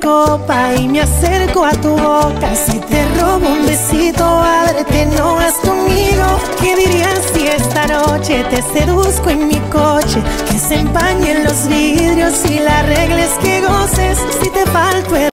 copa y me acerco a tu boca. Si te robo un besito, ábrete, no vas conmigo. ¿Qué dirías si esta noche te seduzco en mi coche? Que se empañen los vidrios y la regla es que goces. Si te falto